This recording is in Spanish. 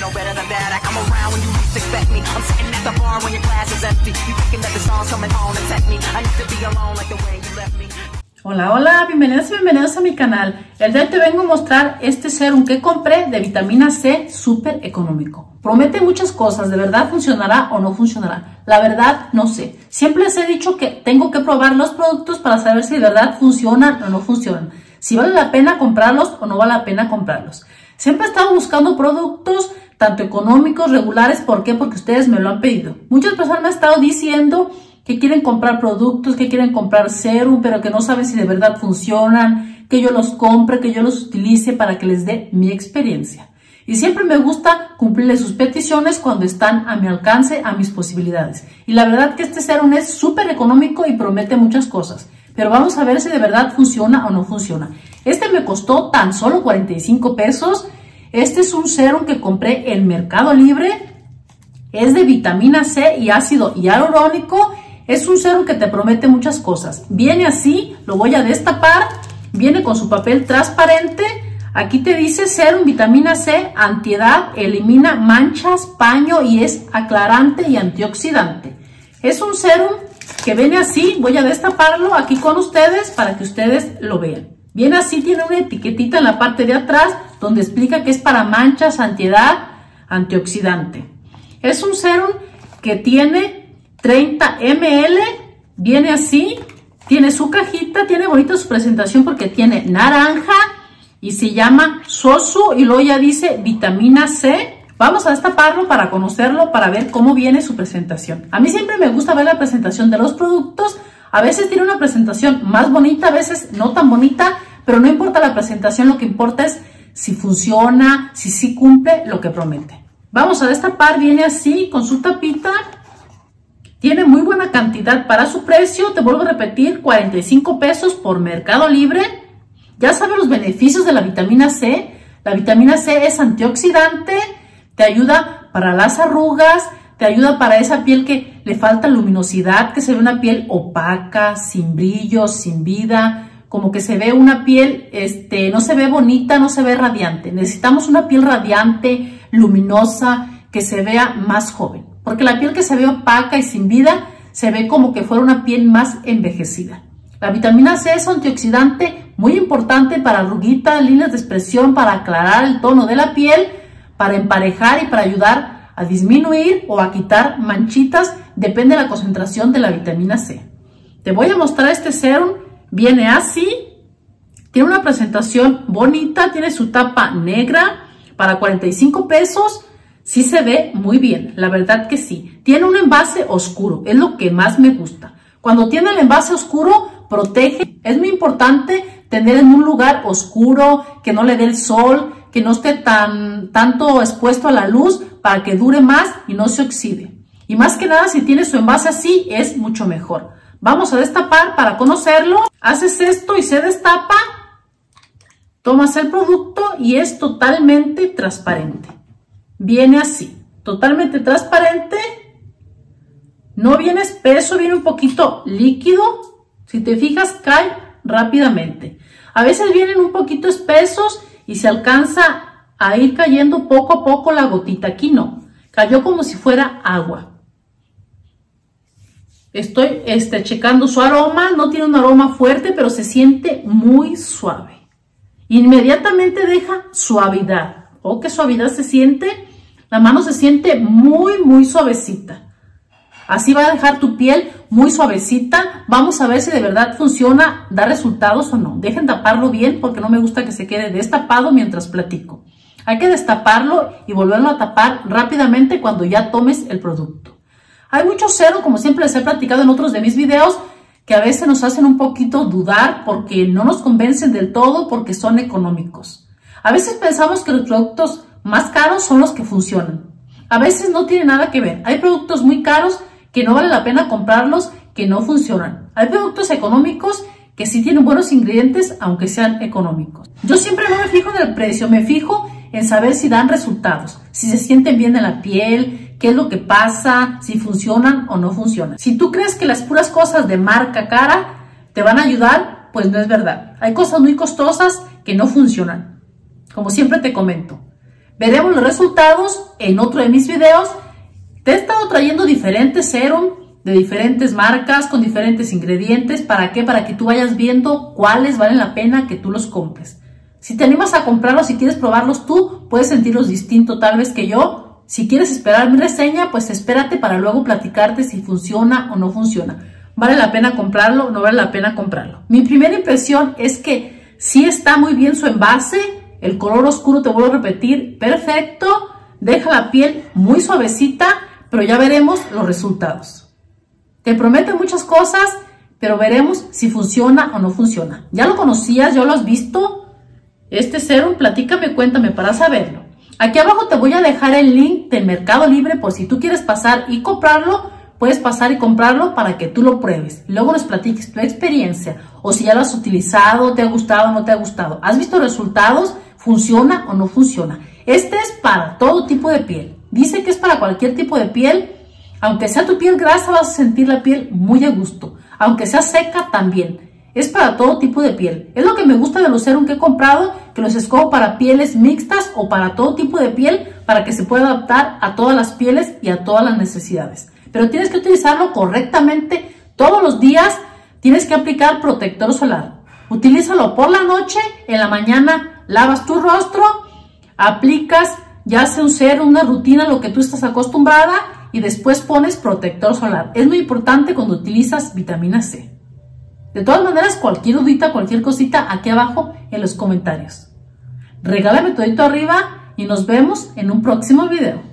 know better than that. I come around when you least expect me. I'm sitting at the bar when your glass is empty. You thinking that the song's coming home to tempt me. I need to be alone like the way you left me. Hola, hola, bienvenidos y bienvenidos a mi canal. El día de hoy te vengo a mostrar este serum que compré de vitamina C súper económico. Promete muchas cosas, ¿de verdad funcionará o no funcionará? La verdad no sé. Siempre les he dicho que tengo que probar los productos para saber si de verdad funcionan o no funcionan. Si vale la pena comprarlos o no vale la pena comprarlos. Siempre he estado buscando productos tanto económicos, regulares. ¿Por qué? Porque ustedes me lo han pedido. Muchas personas me han estado diciendo que quieren comprar productos, que quieren comprar serum, pero que no saben si de verdad funcionan, que yo los compre, que yo los utilice para que les dé mi experiencia. Y siempre me gusta cumplirles sus peticiones cuando están a mi alcance, a mis posibilidades. Y la verdad que este serum es súper económico y promete muchas cosas. Pero vamos a ver si de verdad funciona o no funciona. Este me costó tan solo 45 pesos. Este es un serum que compré en Mercado Libre. Es de vitamina C y ácido hialurónico. Es un serum que te promete muchas cosas. Viene así, lo voy a destapar. Viene con su papel transparente. Aquí te dice serum vitamina C, antiedad, elimina manchas, paño y es aclarante y antioxidante. Es un serum que viene así. Voy a destaparlo aquí con ustedes para que ustedes lo vean. Viene así, tiene una etiquetita en la parte de atrás donde explica que es para manchas, antiedad, antioxidante. Es un serum que tiene 30 ml, viene así, tiene su cajita, tiene bonita su presentación porque tiene naranja y se llama Sosu y luego ya dice vitamina C. Vamos a destaparlo para conocerlo, para ver cómo viene su presentación. A mí siempre me gusta ver la presentación de los productos. A veces tiene una presentación más bonita, a veces no tan bonita, pero no importa la presentación, lo que importa es si funciona, si sí cumple lo que promete. Vamos a destapar, viene así con su tapita. Tiene muy buena cantidad para su precio, te vuelvo a repetir, 45 pesos por Mercado Libre. Ya sabes los beneficios de la vitamina C. La vitamina C es antioxidante, te ayuda para las arrugas, te ayuda para esa piel que le falta luminosidad, que se ve una piel opaca, sin brillo, sin vida, como que se ve una piel, no se ve bonita, no se ve radiante. Necesitamos una piel radiante, luminosa, que se vea más joven. Porque la piel que se ve opaca y sin vida, se ve como que fuera una piel más envejecida. La vitamina C es antioxidante muy importante para arruguitas, líneas de expresión, para aclarar el tono de la piel, para emparejar y para ayudar a disminuir o a quitar manchitas, depende de la concentración de la vitamina C. Te voy a mostrar este serum, viene así, tiene una presentación bonita, tiene su tapa negra para 45 pesos. Sí se ve muy bien, la verdad que sí. Tiene un envase oscuro, es lo que más me gusta. Cuando tiene el envase oscuro, protege. Es muy importante tener en un lugar oscuro, que no le dé el sol, que no esté tanto expuesto a la luz para que dure más y no se oxide. Y más que nada, si tiene su envase así, es mucho mejor. Vamos a destapar para conocerlo. Haces esto y se destapa. Tomas el producto y es totalmente transparente. Viene así, totalmente transparente, no viene espeso, viene un poquito líquido. Si te fijas, cae rápidamente. A veces vienen un poquito espesos y se alcanza a ir cayendo poco a poco la gotita. Aquí no, cayó como si fuera agua. Estoy checando su aroma, no tiene un aroma fuerte, pero se siente muy suave. Inmediatamente deja suavidad. Oh, qué suavidad se siente. La mano se siente muy, muy suavecita. Así va a dejar tu piel muy suavecita. Vamos a ver si de verdad funciona, da resultados o no. Dejen taparlo bien porque no me gusta que se quede destapado mientras platico. Hay que destaparlo y volverlo a tapar rápidamente cuando ya tomes el producto. Hay muchos serum, como siempre les he platicado en otros de mis videos, que a veces nos hacen un poquito dudar porque no nos convencen del todo porque son económicos. A veces pensamos que los productos más caros son los que funcionan. A veces no tiene nada que ver. Hay productos muy caros que no vale la pena comprarlos, que no funcionan. Hay productos económicos que sí tienen buenos ingredientes, aunque sean económicos. Yo siempre no me fijo en el precio, me fijo en saber si dan resultados, si se sienten bien en la piel, qué es lo que pasa, si funcionan o no funcionan. Si tú crees que las puras cosas de marca cara te van a ayudar, pues no es verdad. Hay cosas muy costosas que no funcionan, como siempre te comento. Veremos los resultados en otro de mis videos. Te he estado trayendo diferentes serum de diferentes marcas, con diferentes ingredientes. ¿Para qué? Para que tú vayas viendo cuáles valen la pena que tú los compres. Si te animas a comprarlos, si quieres probarlos tú, puedes sentirlos distinto tal vez que yo. Si quieres esperar mi reseña, pues espérate para luego platicarte si funciona o no funciona. ¿Vale la pena comprarlo o no vale la pena comprarlo? Mi primera impresión es que sí está muy bien su envase. El color oscuro, te vuelvo a repetir, perfecto. Deja la piel muy suavecita, pero ya veremos los resultados. Te promete muchas cosas, pero veremos si funciona o no funciona. ¿Ya lo conocías? ¿Ya lo has visto? Este serum, platícame, cuéntame para saberlo. Aquí abajo te voy a dejar el link de Mercado Libre por si tú quieres pasar y comprarlo. Puedes pasar y comprarlo para que tú lo pruebes. Luego nos platiques tu experiencia o si ya lo has utilizado, te ha gustado o no te ha gustado. ¿Has visto resultados? ¿Funciona o no funciona? Este es para todo tipo de piel. Dice que es para cualquier tipo de piel. Aunque sea tu piel grasa, vas a sentir la piel muy a gusto. Aunque sea seca, también. Es para todo tipo de piel. Es lo que me gusta de los serum que he comprado, que los escojo para pieles mixtas o para todo tipo de piel, para que se pueda adaptar a todas las pieles y a todas las necesidades. Pero tienes que utilizarlo correctamente todos los días. Tienes que aplicar protector solar. Utilízalo por la noche, en la mañana lavas tu rostro, aplicas ya sea un serum, una rutina, lo que tú estás acostumbrada, y después pones protector solar. Es muy importante cuando utilizas vitamina C. De todas maneras, cualquier dudita, cualquier cosita, aquí abajo en los comentarios. Regálame tu dedito arriba y nos vemos en un próximo video.